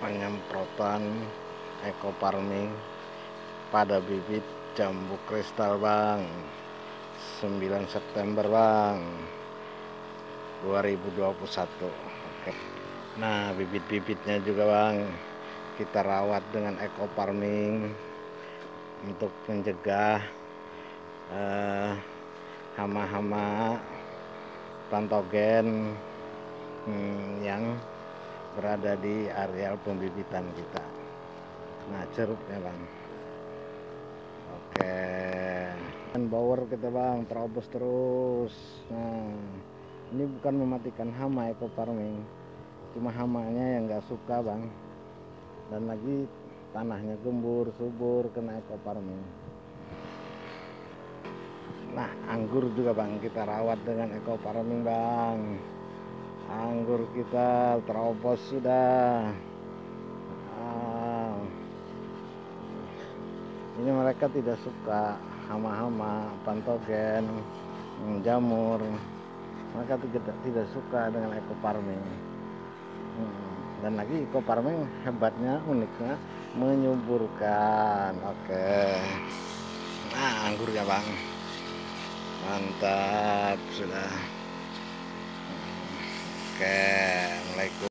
penyemprotan eco farming pada bibit jambu kristal Bang, 9 September Bang 2021. Oke. Nah, bibit-bibitnya juga Bang kita rawat dengan eco farming untuk mencegah hama-hama patogen yang berada di areal pembibitan kita. Nah, ceruknya Bang. Oke, dan bower kita Bang terobos terus. Nah, ini bukan mematikan hama eco farming, cuma hamanya yang nggak suka Bang, dan lagi tanahnya gembur subur kena eco farming. Nah, anggur juga Bang kita rawat dengan eco farming Bang. Anggur kita terobos sudah. Ini mereka tidak suka hama-hama patogen, jamur. Mereka tidak suka dengan eco farming. Dan lagi eco farming hebatnya, uniknya menyuburkan. Oke. Nah, anggurnya Bang mantap sudah. Oke, Assalamualaikum.